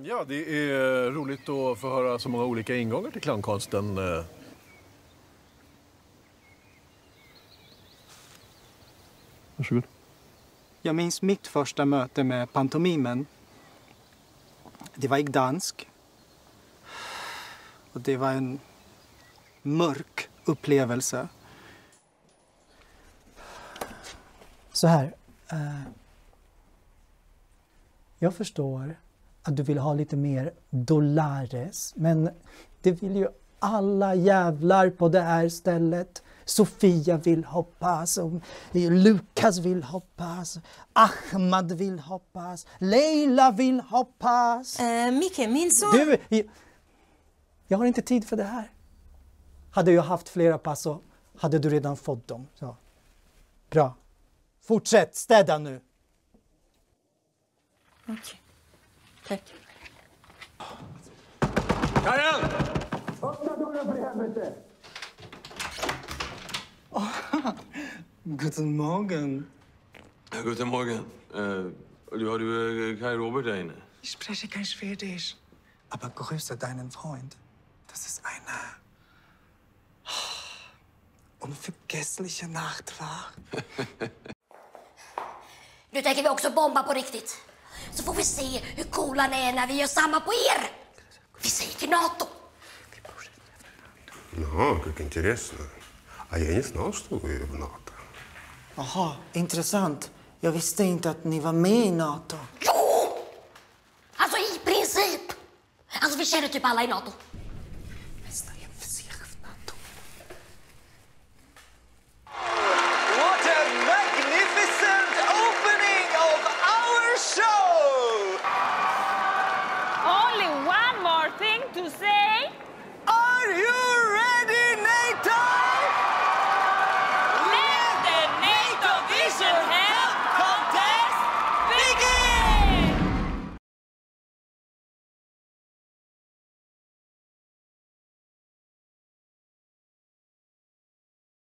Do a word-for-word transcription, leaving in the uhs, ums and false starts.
Ja, det är roligt att få höra så många olika ingångar till clownkonsten. Varsågod. Jag minns mitt första möte med pantomimen. Det var i Gdansk. Och det var en mörk upplevelse. Så här. Eh, jag förstår att du vill ha lite mer dollares. Men det vill ju alla jävlar på det här stället. Sofia vill hoppas, och Lukas vill hoppas, Ahmad vill hoppas, Leila vill hoppas. Eh, Micke, min son... Du, jag, jag har inte tid för det här. Hade jag haft flera pass så hade du redan fått dem. Så. Bra. Fortsätt, städa nu. Okej. Okay. Tack. Kajan! Öppna dörren för helvete! Oh, guten Morgen. Ja, guten Morgen. Uh, du har du uh, Kai Robert da inne? Ich spreche kein Schwedisch. Aber grüße deinen Freund. Das ist eine unvergessliche Nacht, va? Nu tänker vi också bomba på riktigt. Så får vi se hur coola ni är när vi gör samma på er. Vi säger till NATO. Ну, как интересно. А я не знал, что вы в НАТО. Jaha, intressant. Jag visste inte att ni var med i NATO. Jo! Alltså i princip. Alltså vi känner typ alla i NATO. What a magnificent opening of our show! Only one more thing to say.